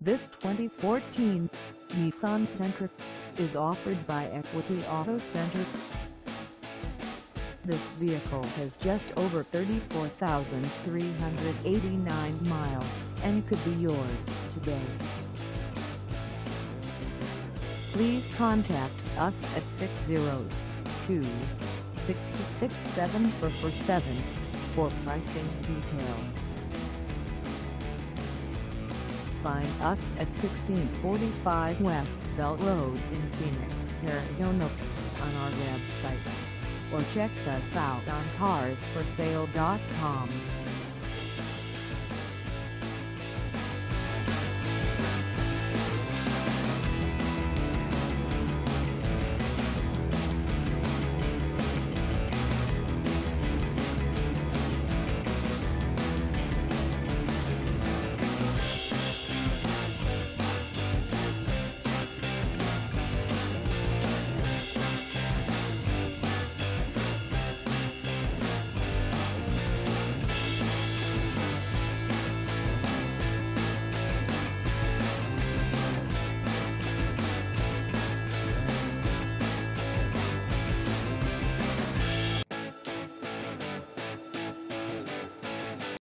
This 2014 Nissan Sentra is offered by Equity Auto Center. This vehicle has just over 34,389 miles and could be yours today. Please contact us at 602-667-447 for pricing details. Find us at 1645 West Bell Road in Phoenix, Arizona on our website, or check us out on carsforsale.com.